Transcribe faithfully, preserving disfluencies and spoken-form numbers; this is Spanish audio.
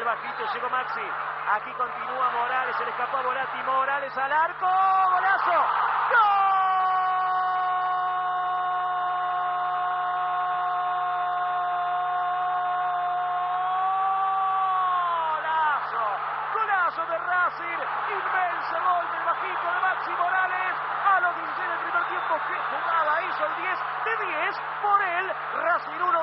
bajito, llegó Maxi. Aquí continúa Morales, se le escapó a Volati. Morales al arco. ¡Golazo! ¡Gol! De Racing, inmenso gol del bajito de Maxi Morales a los dieciséis del primer tiempo. ¡Qué jugada hizo el diez de diez! Por él, Racing uno,